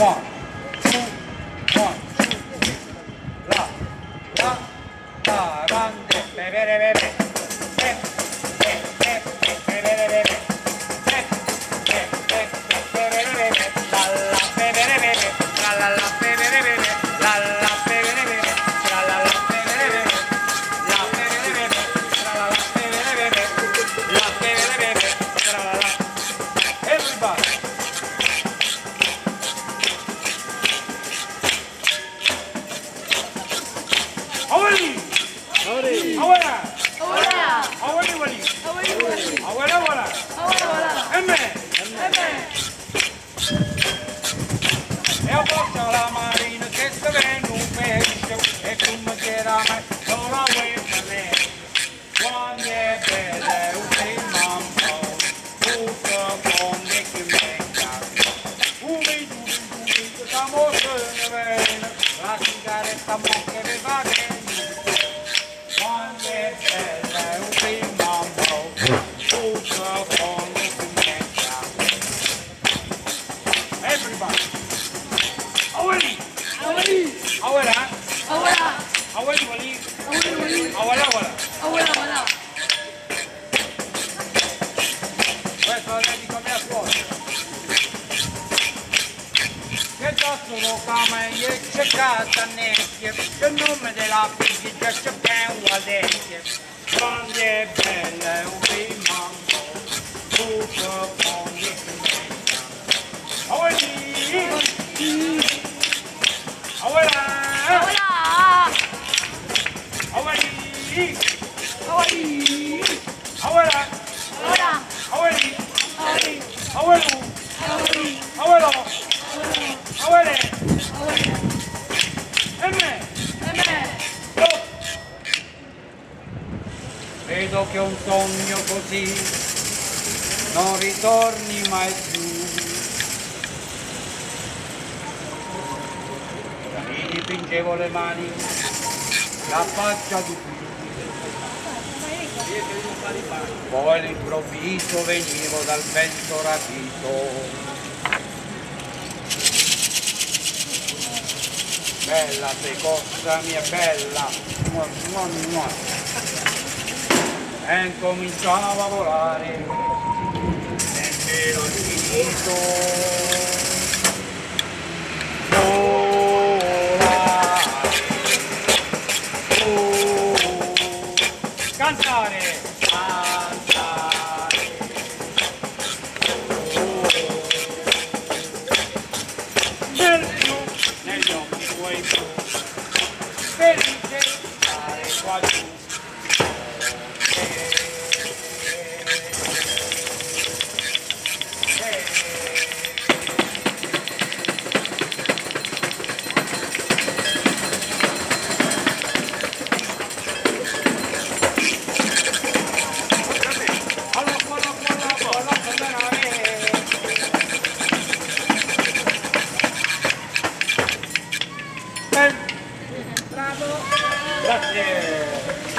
one, two, one, two, three. La, la, grande, bere, bere. E a volte la marina che se vende un pesce e come che la mai non la vuoi vedere. Quando è bella un mambo, tutto con le chimenca. Siamo se ne la sigaretta mocca che va bene. Quando è bella un mambo, tutto con le chimenca. Everybody. Awali, awala, awali, awala. Questo è di come a scuola. Che sono come io c'è casa nebbia, che il nome della figlia c'è ben guadagno. Quando è bella un bimbo, tutto con il pimenta. Awali. Credo che un sogno così non ritorni mai più. Mi dipingevo le mani, la faccia di qui. Poi all'improvviso venivo dal vento rapito. Bella sei cosa mia bella, e incominciava a volare nel cielo infinito. Cantare, cantare, negli occhi tuoi blu, felice stare qua giù.